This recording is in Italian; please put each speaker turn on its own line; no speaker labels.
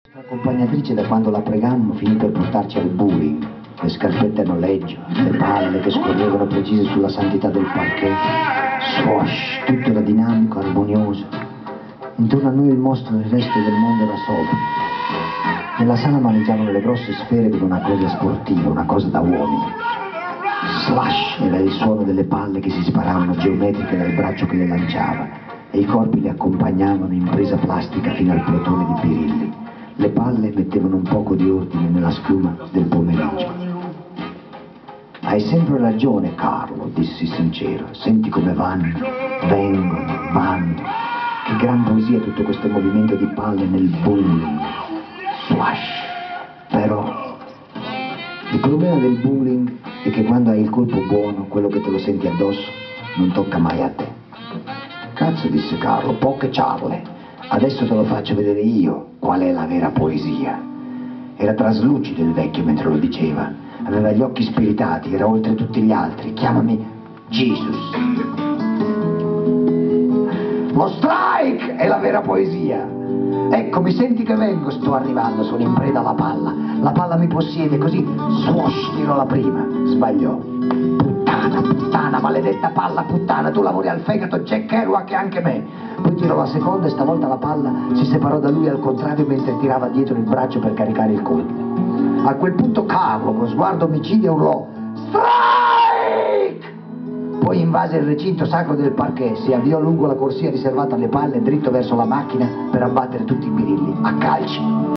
L'accompagnatrice, da quando la pregammo, finì per portarci al bowling. Le scarpette a noleggio, le palle che scorrevano precise sulla santità del parquet. Swash, tutto era dinamico, armonioso. Intorno a noi il mostro del resto del mondo era sobrio. Nella sala maneggiavano le grosse sfere come una cosa sportiva, una cosa da uomini. Slash era il suono delle palle che si sparavano geometriche dal braccio che le lanciava, e i corpi le accompagnavano in presa plastica fino al plotone di birilli. Le palle mettevano un poco di ordine nella schiuma del pomeriggio. Hai sempre ragione, Carlo, dissi sincero. Senti come vanno, vengono, vanno. Che gran poesia tutto questo movimento di palle nel bowling. Swash. Però il problema del bowling è che quando hai il colpo buono, quello che te lo senti addosso, non tocca mai a te. Cazzo, disse Carlo, poche ciarle. Adesso te lo faccio vedere io qual è la vera poesia. Era traslucido il vecchio mentre lo diceva. Aveva gli occhi spiritati, era oltre tutti gli altri. Chiamami Jesus. Lo strike è la vera poesia. Ecco, mi senti che vengo, sto arrivando, sono in preda alla palla. La palla mi possiede, così swash, tiro la prima. Sbagliò. Puttana, maledetta palla, puttana, tu lavori al fegato, Jack Kerouac e anche me. Poi tirò la seconda e stavolta la palla si separò da lui al contrario mentre tirava dietro il braccio per caricare il colpo. A quel punto Carlo, con sguardo omicida, urlò strike! Poi invase il recinto sacro del parquet, si avviò lungo la corsia riservata alle palle dritto verso la macchina per abbattere tutti i birilli a calci.